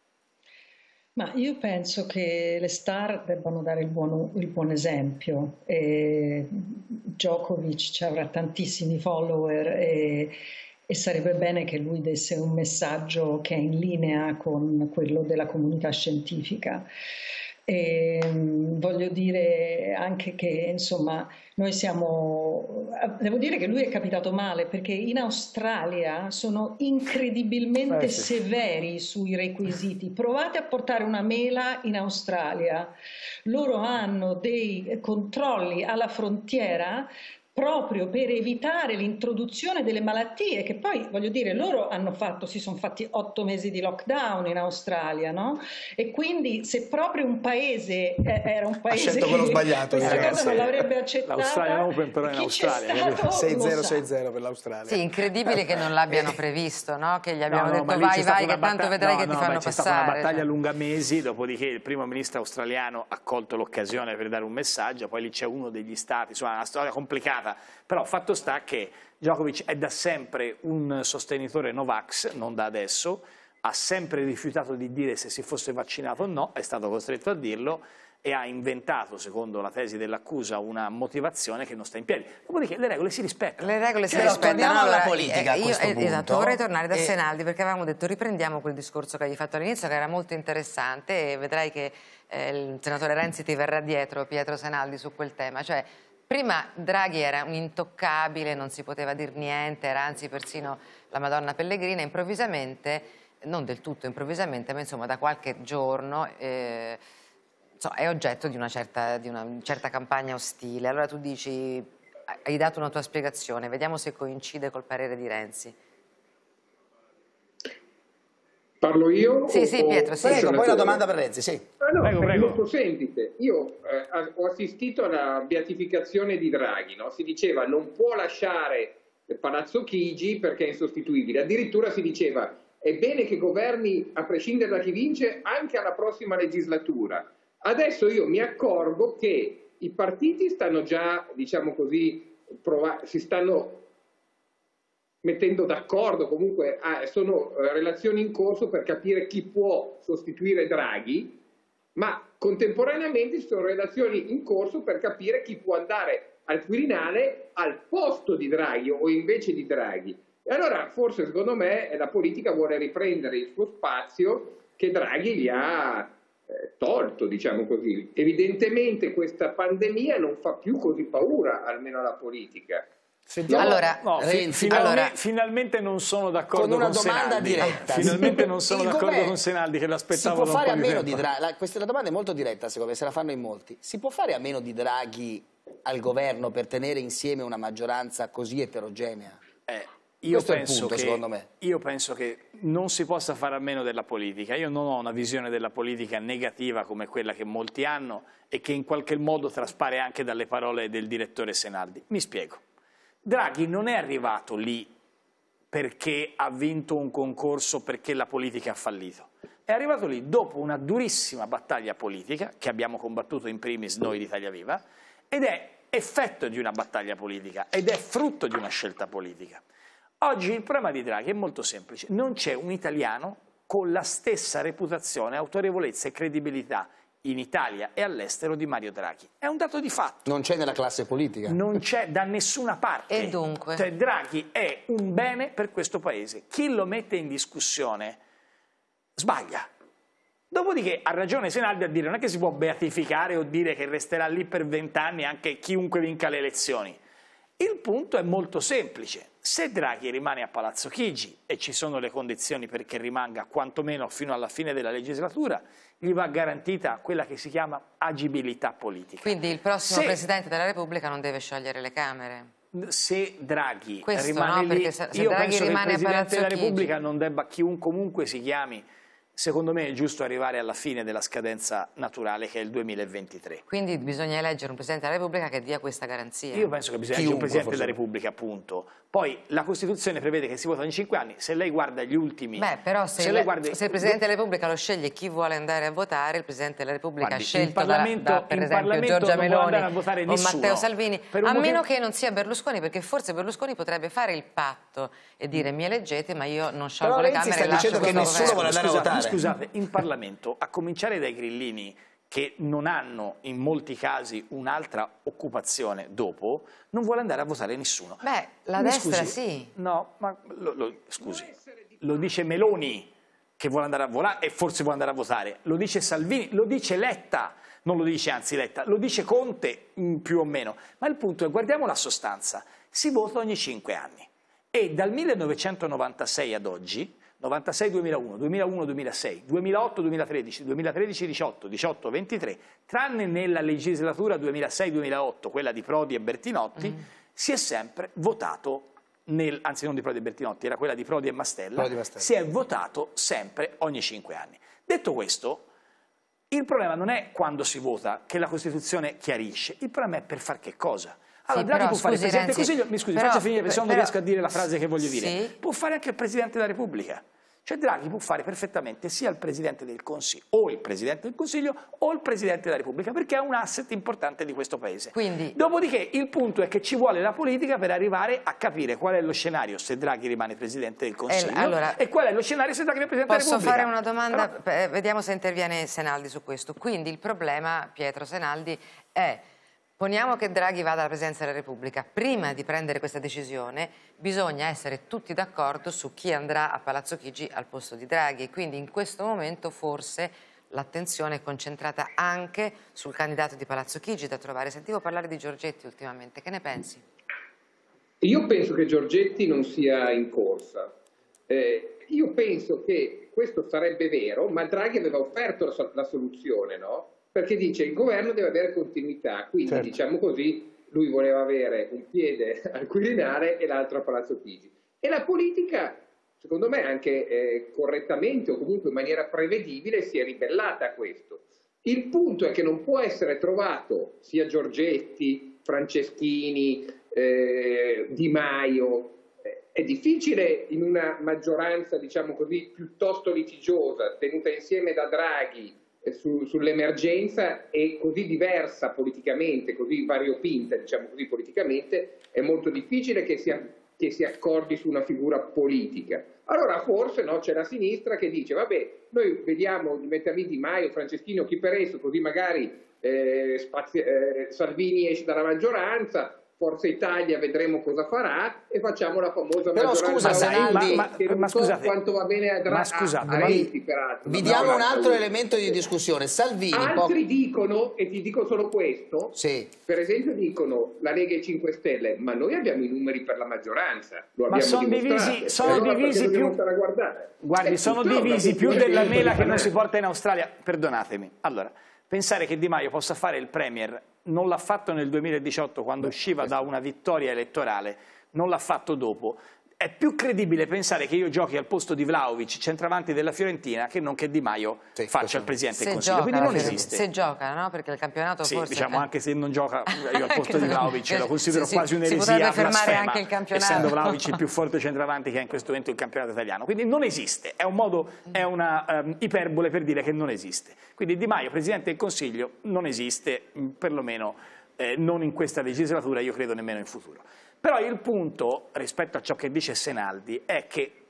Ma io penso che le star debbano dare il buon, il buon esempio. E Djokovic ci avrà tantissimi follower e, e sarebbe bene che lui desse un messaggio che è in linea con quello della comunità scientifica. E, voglio dire anche che insomma noi siamo, devo dire che lui è capitato male perché in Australia sono incredibilmente eh sì. severi sui requisiti. Provate a portare una mela in Australia, loro hanno dei controlli alla frontiera proprio per evitare l'introduzione delle malattie, che poi, voglio dire, loro hanno fatto, si sono fatti otto mesi di lockdown in Australia, no? E quindi se proprio un paese eh, era un paese ha scelto che quello sbagliato, questa cosa non l'avrebbe accettata, l'Australia Open però in Australia sei zero sei zero per l'Australia. Sì, incredibile che non l'abbiano previsto, no? Che gli abbiamo no, no, detto vai vai che tanto vedrai no, che ti no, fanno beh, passare. C'è stata una battaglia lunga mesi, dopodiché il primo ministro australiano ha colto l'occasione per dare un messaggio, poi lì c'è uno degli stati, insomma una storia complicata, però fatto sta che Djokovic è da sempre un sostenitore Novax, non da adesso, ha sempre rifiutato di dire se si fosse vaccinato o no, è stato costretto a dirlo e ha inventato, secondo la tesi dell'accusa, una motivazione che non sta in piedi. Dopodiché le regole si rispettano. Le regole si cioè, rispettano. Torniamo allora, alla politica eh, a questo io, punto. Esatto, vorrei tornare da e... Senaldi perché avevamo detto riprendiamo quel discorso che hai fatto all'inizio che era molto interessante e vedrai che eh, il senatore Renzi ti verrà dietro, Pietro Senaldi, su quel tema. Cioè, prima Draghi era un intoccabile, non si poteva dire niente, era anzi persino la Madonna Pellegrina, improvvisamente, non del tutto improvvisamente, ma insomma da qualche giorno eh, so, è oggetto di una, certa, di una certa campagna ostile. Allora tu dici, hai dato una tua spiegazione, vediamo se coincide col parere di Renzi. Parlo io? Sì, o, sì, Pietro, sì. Prego, poi la domanda per Renzi, sì. Ah, no, prego, è prego. molto semplice. Io eh, ho assistito alla beatificazione di Draghi, no? Si diceva non può lasciare Palazzo Chigi perché è insostituibile. Addirittura si diceva è bene che governi a prescindere da chi vince anche alla prossima legislatura. Adesso io mi accorgo che i partiti stanno già, diciamo così, prova- si stanno mettendo d'accordo, comunque ah, sono eh, relazioni in corso per capire chi può sostituire Draghi, ma contemporaneamente ci sono relazioni in corso per capire chi può andare al Quirinale al posto di Draghi o invece di Draghi. E allora forse secondo me la politica vuole riprendere il suo spazio che Draghi gli ha eh, tolto, diciamo così. Evidentemente questa pandemia non fa più così paura, almeno alla politica. Sentiamo, allora, no, Renzi, finalmente, allora, finalmente non sono d'accordo con, con una con domanda Senaldi. diretta. Finalmente non sono Il d'accordo com'è? con Senaldi che l'aspettavo Si può da un fare po' a di meno tempo. di Draghi? La, questa domanda è molto diretta, secondo me, se la fanno in molti. Si può fare a meno di Draghi al governo per tenere insieme una maggioranza così eterogenea? Eh, io, Questo penso è il punto, che, secondo me. io penso che non si possa fare a meno della politica. Io non ho una visione della politica negativa come quella che molti hanno e che in qualche modo traspare anche dalle parole del direttore Senaldi. Mi spiego. Draghi non è arrivato lì perché ha vinto un concorso perché la politica ha fallito. È arrivato lì dopo una durissima battaglia politica che abbiamo combattuto in primis noi di Italia Viva ed è effetto di una battaglia politica ed è frutto di una scelta politica. Oggi il problema di Draghi è molto semplice, non c'è un italiano con la stessa reputazione, autorevolezza e credibilità in Italia e all'estero di Mario Draghi. È un dato di fatto. Non c'è nella classe politica. Non c'è da nessuna parte. E dunque? Cioè, Draghi è un bene per questo Paese. Chi lo mette in discussione sbaglia. Dopodiché ha ragione Senaldi a dire non è che si può beatificare o dire che resterà lì per vent'anni anche chiunque vinca le elezioni. Il punto è molto semplice. Se Draghi rimane a Palazzo Chigi e ci sono le condizioni perché rimanga quantomeno fino alla fine della legislatura, gli va garantita quella che si chiama agibilità politica. Quindi il prossimo se, Presidente della Repubblica non deve sciogliere le Camere? Se Draghi Questo, rimane no? lì, se, se io Draghi penso rimane che il Presidente della Chigi. Repubblica non debba, chiunque comunque si chiami, secondo me è giusto arrivare alla fine della scadenza naturale che è il duemilaventitré. Quindi bisogna eleggere un Presidente della Repubblica che dia questa garanzia. Io penso che bisogna eleggere un Presidente della Repubblica, appunto. Poi la Costituzione prevede che si vota ogni cinque anni, se lei guarda gli ultimi... Beh, però se, se, le, guarda, se il Presidente della Repubblica lo sceglie chi vuole andare a votare, il Presidente della Repubblica guardi, ha scelto Parlamento, da, da, per esempio Giorgia Meloni o Matteo Salvini, a motivo... meno che non sia Berlusconi, perché forse Berlusconi potrebbe fare il patto e dire mi eleggete ma io non sciolgo però le Renzi Camere e lascio dicendo che nessuno vuole andare scusate, a votare. Scusate, in Parlamento, a cominciare dai grillini che non hanno in molti casi un'altra occupazione dopo, non vuole andare a votare nessuno. Beh, la Mi destra scusi, sì. No, ma lo, lo, scusi, lo dice Meloni che vuole andare a votare e forse vuole andare a votare, lo dice Salvini, lo dice Letta, non lo dice anzi Letta, lo dice Conte più o meno, ma il punto è guardiamo la sostanza, si vota ogni cinque anni e dal millenovecentonovantasei ad oggi novantasei duemilauno, duemilauno duemilasei, duemilaotto duemilatredici, duemilatredici diciotto, diciotto ventitré, tranne nella legislatura duemilasei duemilaotto, quella di Prodi e Bertinotti, mm. si è sempre votato, nel, anzi non di Prodi e Bertinotti, era quella di Prodi e Mastella, Prodi Mastella, si è votato sempre ogni cinque anni. Detto questo, il problema non è quando si vota, che la Costituzione chiarisce, il problema è per far che cosa? Allora, sì, Draghi però, può fare il scusi, Presidente del Renzi, Consiglio, mi scusi, però, faccia finire perché se no non però, riesco a dire la frase che voglio dire. Sì. Può fare anche il Presidente della Repubblica. Cioè Draghi può fare perfettamente sia il Presidente del Consiglio, o il Presidente del Consiglio, o il Presidente della Repubblica, perché è un asset importante di questo Paese. Quindi, dopodiché il punto è che ci vuole la politica per arrivare a capire qual è lo scenario se Draghi rimane Presidente del Consiglio eh, allora, e qual è lo scenario se Draghi rimane Presidente della Repubblica. Posso fare una domanda? Però... Eh, vediamo se interviene Senaldi su questo. Quindi il problema, Pietro Senaldi, è... Poniamo che Draghi vada alla Presidenza della Repubblica, prima di prendere questa decisione bisogna essere tutti d'accordo su chi andrà a Palazzo Chigi al posto di Draghi e quindi in questo momento forse l'attenzione è concentrata anche sul candidato di Palazzo Chigi da trovare. Sentivo parlare di Giorgetti ultimamente, che ne pensi? Io penso che Giorgetti non sia in corsa, eh, io penso che questo sarebbe vero, ma Draghi aveva offerto la, la soluzione, no? Perché dice il governo deve avere continuità, quindi certo. diciamo così, lui voleva avere un piede al Quirinale e l'altro a Palazzo Chigi. E la politica, secondo me anche eh, correttamente o comunque in maniera prevedibile, si è ribellata a questo. Il punto è che non può essere trovato sia Giorgetti, Franceschini, eh, Di Maio. È difficile in una maggioranza, diciamo così, piuttosto litigiosa, tenuta insieme da Draghi, Su, sull'emergenza e così diversa politicamente, così variopinta diciamo così politicamente, è molto difficile che si, che si accordi su una figura politica. Allora forse no, c'è la sinistra che dice vabbè, noi vediamo di metterli Di Maio, Franceschini o chi per esso, così magari eh, spazi, eh, Salvini esce dalla maggioranza, Forza Italia vedremo cosa farà e facciamo la famosa però maggioranza. Scusa, Senaldi, ma, ma, ma so scusate, quanto va bene a, ma scusate, a Renzi, peraltro. Vi diamo un altro elemento di discussione. Salvini. Altri dicono, e ti dico solo questo, sì. per esempio dicono la Lega e cinque Stelle, ma noi abbiamo i numeri per la maggioranza. Lo ma sono divisi, sono allora divisi più. Guardi, eh, sono divisi più della mela che non si porta in Australia. Perdonatemi. Allora, pensare che Di Maio possa fare il Premier non l'ha fatto nel duemiladiciotto quando Beh, usciva questo. da una vittoria elettorale, non l'ha fatto dopo. È più credibile pensare che io giochi al posto di Vlahovic, centravanti della Fiorentina, che non che Di Maio sì, faccia il Presidente del Consiglio. Quindi non esiste. Se gioca, no? Perché il campionato sì, forse... diciamo, anche se non gioca, io al posto di Vlahovic lo considero si, quasi un'eresia, si potrebbe fermare anche il campionato. Essendo Vlahovic il più forte centravanti che ha in questo momento il campionato italiano. Quindi non esiste, è un modo, è una um, iperbole per dire che non esiste. Quindi Di Maio, Presidente del Consiglio, non esiste, perlomeno eh, non in questa legislatura, io credo nemmeno in futuro. Però il punto, rispetto a ciò che dice Senaldi, è che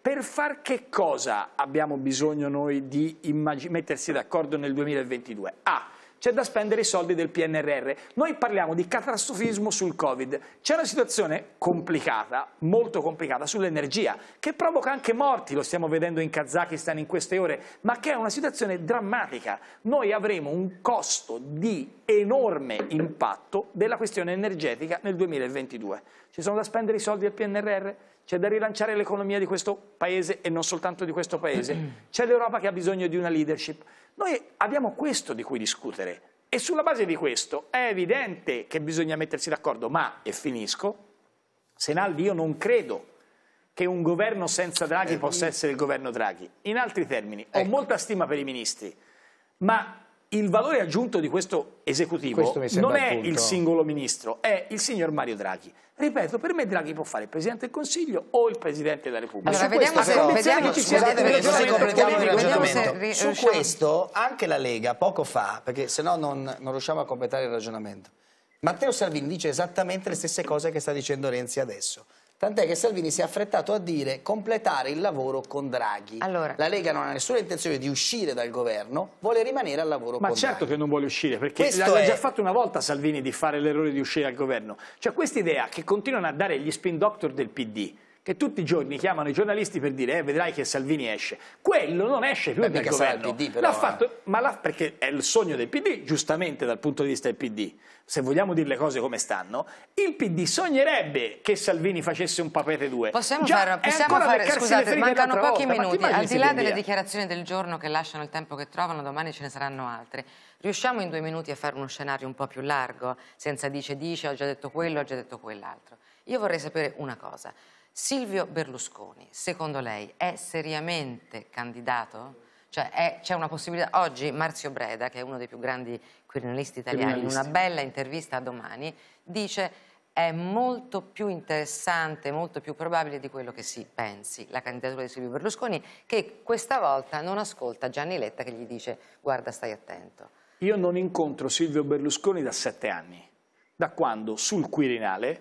per far che cosa abbiamo bisogno noi di mettersi d'accordo nel duemilaventidue? A. C'è da spendere i soldi del P N R R. Noi parliamo di catastrofismo sul Covid. C'è una situazione complicata, molto complicata, sull'energia, che provoca anche morti, lo stiamo vedendo in Kazakistan in queste ore, ma che è una situazione drammatica. Noi avremo un costo di enorme impatto della questione energetica nel duemilaventidue. Ci sono da spendere i soldi del P N R R? C'è da rilanciare l'economia di questo Paese e non soltanto di questo Paese? C'è l'Europa che ha bisogno di una leadership? Noi abbiamo questo di cui discutere e sulla base di questo è evidente che bisogna mettersi d'accordo, ma, e finisco, Senaldi, io non credo che un governo senza Draghi possa essere il governo Draghi. In altri termini, ho ecco. molta stima per i ministri, ma il valore aggiunto di questo esecutivo questo non è il, il singolo ministro, è il signor Mario Draghi. Ripeto, per me Draghi può fare il Presidente del Consiglio o il Presidente della Repubblica. Allora, vediamo se, però, vediamo, che ci scusate, se completiamo il ragionamento. Se su riusciamo... questo anche la Lega poco fa, perché se no non, non riusciamo a completare il ragionamento, Matteo Salvini dice esattamente le stesse cose che sta dicendo Renzi adesso. Tant'è che Salvini si è affrettato a dire completare il lavoro con Draghi. Allora. La Lega non ha nessuna intenzione di uscire dal governo, vuole rimanere al lavoro Ma con certo Draghi. che non vuole uscire, perché Questo l'ha è... già fatto una volta Salvini di fare l'errore di uscire dal governo. Cioè quest'idea che continuano a dare gli spin doctor del P D, che tutti i giorni chiamano i giornalisti per dire eh, vedrai che Salvini esce, quello non esce più Beh, dal mica sarà governo. il P D, però, l'ha fatto, ma l'ha, perché è il sogno del P D, giustamente dal punto di vista del P D. Se vogliamo dire le cose come stanno, il P D sognerebbe che Salvini facesse un papete due. Possiamo Già, fare, possiamo fare scusate, mancano pochi volta, minuti, al di là delle via. dichiarazioni del giorno che lasciano il tempo che trovano, domani ce ne saranno altre. Riusciamo in due minuti a fare uno scenario un po' più largo, senza dice dice, ho già detto quello, ho già detto quell'altro. Io vorrei sapere una cosa. Silvio Berlusconi, secondo lei, è seriamente candidato? Cioè c'è una possibilità? Oggi Marzio Breda, che è uno dei più grandi criminalisti italiani, criminalisti. in una bella intervista a Domani, dice è molto più interessante, molto più probabile di quello che si pensi, la candidatura di Silvio Berlusconi, che questa volta non ascolta Gianni Letta che gli dice guarda stai attento. Io non incontro Silvio Berlusconi da sette anni, da quando sul Quirinale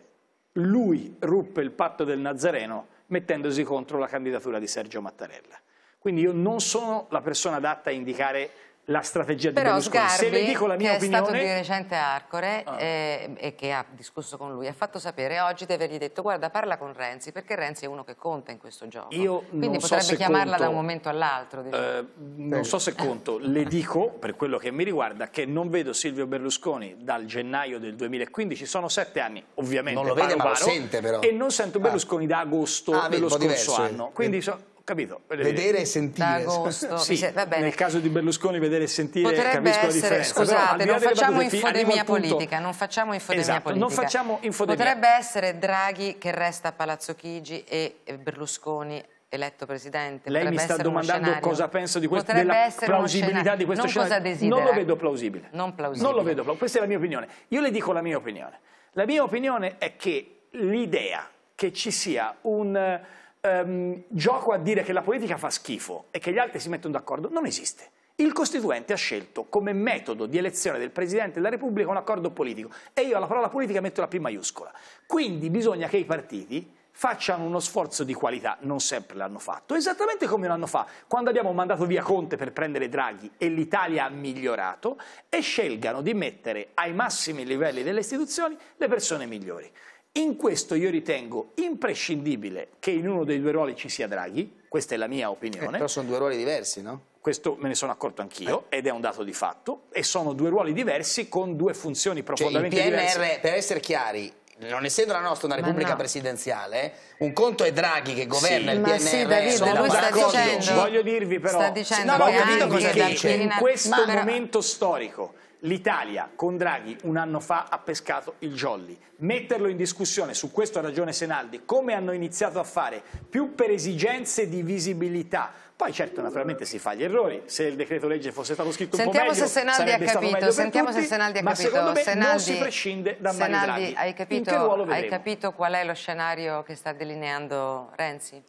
lui ruppe il patto del Nazareno mettendosi contro la candidatura di Sergio Mattarella. Quindi io non sono la persona adatta a indicare la strategia di Però Berlusconi. Sgarbi, se le dico la mia che opinione... è stato di recente a Arcore ah. eh, e che ha discusso con lui, ha fatto sapere oggi di avergli detto guarda parla con Renzi perché Renzi è uno che conta in questo gioco. Io Quindi non potrebbe so se chiamarla conto, da un momento all'altro. Diciamo. eh, non so se conto, le dico per quello che mi riguarda che non vedo Silvio Berlusconi dal gennaio del duemilaquindici, sono sette anni ovviamente, non lo vede paro, ma lo paro, sente però. E non sento Berlusconi ah. da agosto ah, dello scorso diverso, anno. Quindi so, capito? Vedere e sentire. Da agosto. Sì, va bene. nel caso di Berlusconi vedere e sentire potrebbe capisco essere, la differenza. scusate, Però, non facciamo infodemia punto... politica, non facciamo infodemia esatto, politica. non facciamo infodemia. Potrebbe essere Draghi che resta a Palazzo Chigi e Berlusconi eletto presidente. Lei mi sta domandando cosa penso di questo, Potrebbe della essere plausibilità di questo non scenario. cosa desidera. Non lo vedo plausibile. Non plausibile. Non lo vedo plausibile. Questa è la mia opinione. Io le dico la mia opinione. La mia opinione è che l'idea che ci sia un um, gioco a dire che la politica fa schifo e che gli altri si mettono d'accordo non esiste. Il Costituente ha scelto come metodo di elezione del Presidente della Repubblica un accordo politico e io alla parola politica metto la P maiuscola. Quindi bisogna che i partiti facciano uno sforzo di qualità, non sempre l'hanno fatto, esattamente come un anno fa, quando abbiamo mandato via Conte per prendere Draghi e l'Italia ha migliorato, e scelgano di mettere ai massimi livelli delle istituzioni le persone migliori. In questo io ritengo imprescindibile che in uno dei due ruoli ci sia Draghi, questa è la mia opinione. Eh, però sono due ruoli diversi, no? Questo me ne sono accorto anch'io eh. ed è un dato di fatto, e sono due ruoli diversi con due funzioni profondamente cioè, il P N R, diverse. Per essere chiari, non essendo la nostra una repubblica no. presidenziale, un conto è Draghi che governa sì, il P N R. Ma sì, Davide, lui sta dicendo, voglio dirvi però, sta dicendo no, che ho capito anche cosa dal dice. in Quirinale- questo Ma- momento storico l'Italia con Draghi un anno fa ha pescato il jolly. Metterlo in discussione, su questo ha ragione Senaldi, come hanno iniziato a fare, più per esigenze di visibilità. Poi certo naturalmente si fa gli errori, se il decreto legge fosse stato scritto Sentiamo un po' meglio se Senaldi ha capito, sentiamo tutti, se Senaldi ha ma capito. secondo me Senaldi, non si prescinde da Mario Senaldi, Draghi. hai In capito, che ruolo hai vedremo? capito qual è lo scenario che sta delineando Renzi?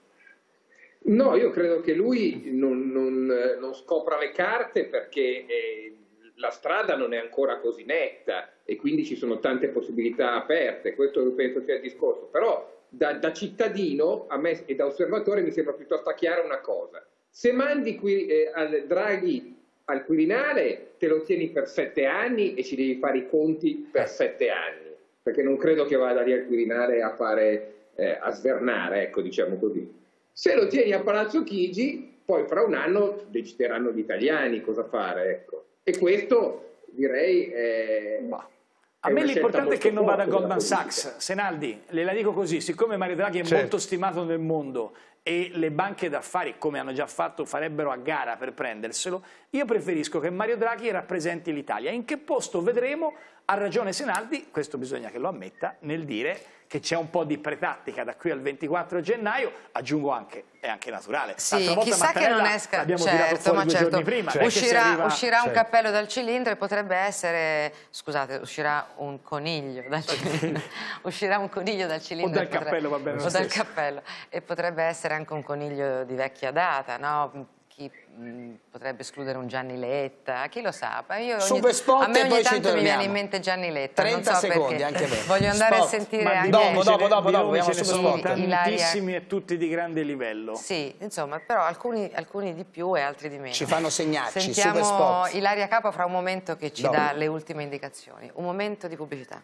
No, io credo che lui non, non, non scopra le carte perché eh, la strada non è ancora così netta e quindi ci sono tante possibilità aperte, questo penso sia il discorso, però da, da cittadino a me, e da osservatore mi sembra piuttosto chiara una cosa: se mandi qui, eh, al Draghi al Quirinale te lo tieni per sette anni e ci devi fare i conti per sette anni, perché non credo che vada lì al Quirinale a fare eh, a svernare, ecco, diciamo così. Se lo tieni a Palazzo Chigi, poi fra un anno decideranno gli italiani cosa fare, ecco. E questo direi è... Bah. A me l'importante è che non vada a Goldman Sachs. Senaldi, le la dico così, siccome Mario Draghi è certo. molto stimato nel mondo e le banche d'affari, come hanno già fatto, farebbero a gara per prenderselo, io preferisco che Mario Draghi rappresenti l'Italia. In che posto vedremo? Ha ragione Senaldi, questo bisogna che lo ammetta, nel dire che c'è un po' di pretattica da qui al ventiquattro gennaio, aggiungo anche, è anche naturale. Sì, chissà che non esca, abbiamo certo, tirato fuori ma due certo. giorni prima. Cioè, uscirà, arriva... uscirà un certo. cappello dal cilindro e potrebbe essere, scusate, uscirà un coniglio dal cilindro, uscirà un coniglio dal cilindro. O dal potrebbe, cappello, va bene. O dal cappello, e potrebbe essere anche un coniglio di vecchia data, no? Chi mh, potrebbe escludere un Gianni Letta, chi lo sa? Io ogni, Super spot a me ogni e poi tanto ci mi viene in mente Gianni Letta, trenta non so secondi, perché. anche me. Voglio andare Spot. a sentire Ma anche... dopo, dopo, dopo, dopo, ce ne sono tantissimi e tutti di grande livello. Sì, insomma, però alcuni, alcuni di più e altri di meno. Ci fanno segnarci, Sentiamo super spot. Ilaria Capo fra un momento che ci dopo. dà le ultime indicazioni. Un momento di pubblicità.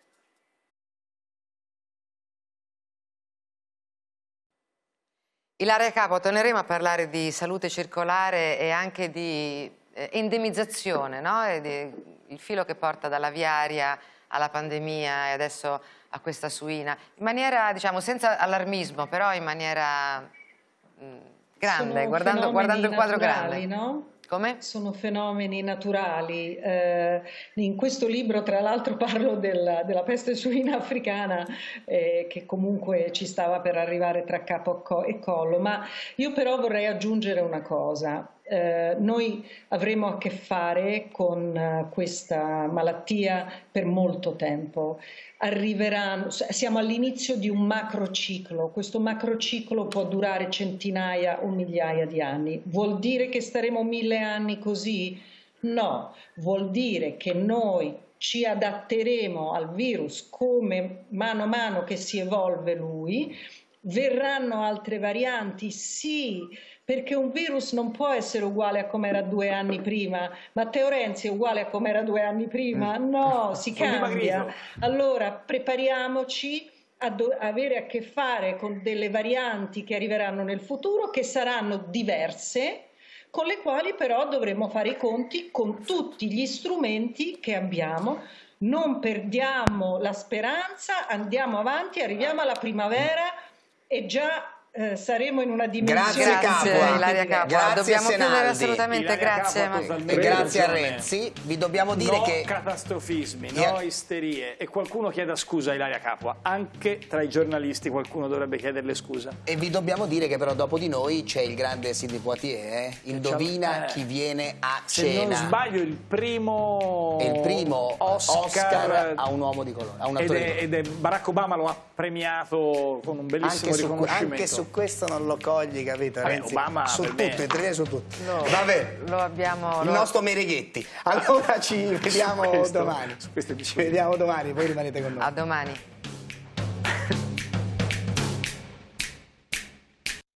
Ilaria Capo, torneremo a parlare di salute circolare e anche di eh, endemizzazione, no? E di, il filo che porta dalla viaria alla pandemia e adesso a questa suina, in maniera, diciamo, senza allarmismo, però in maniera mh, grande, guardando, guardando il quadro naturali, grande. No? Come? Sono fenomeni naturali. Eh, in questo libro, tra l'altro, parlo del, della peste suina africana, eh, che comunque ci stava per arrivare tra capo e collo, ma io però vorrei aggiungere una cosa. Eh, noi avremo a che fare con uh, questa malattia per molto tempo. Arriveranno, siamo all'inizio di un macrociclo, questo macrociclo può durare centinaia o migliaia di anni. Vuol dire che staremo mille anni così? No, vuol dire che noi ci adatteremo al virus come mano a mano che si evolve lui. Verranno altre varianti? Sì, perché un virus non può essere uguale a come era due anni prima. Matteo Renzi è uguale a come era due anni prima? No, si cambia. Allora prepariamoci a avere a che fare con delle varianti che arriveranno nel futuro, che saranno diverse, con le quali però dovremo fare i conti con tutti gli strumenti che abbiamo. Non perdiamo la speranza, andiamo avanti, arriviamo alla primavera e già eh, saremo in una dimensione. Grazie Capua, Ilaria Capua. Grazie Dobbiamo Senaldi. chiudere assolutamente. Ilaria grazie Capua, E grazie a Renzi. Vi dobbiamo dire no che catastrofismi, no Yeah. isterie. E qualcuno chieda scusa a Ilaria Capua. Anche tra i giornalisti qualcuno dovrebbe chiederle scusa. E vi dobbiamo dire che però dopo di noi c'è il grande Sidney Poitier, eh? Indovina Eh. chi viene a Se cena. non sbaglio il primo, È il primo Oscar, Oscar a un uomo di colore, a un ed, attore di è, colore. ed è Barack Obama lo ha premiato con un bellissimo Anche su, riconoscimento. anche su questo non lo cogli, capito? Vabbè, Renzi? Obama su per tutto, me- interviene su tutto. Lo, Va bene. lo abbiamo... Il lo- nostro Mereghetti. Allora ci vediamo questo- domani. su queste Ci vediamo domani, poi rimanete con noi. A domani.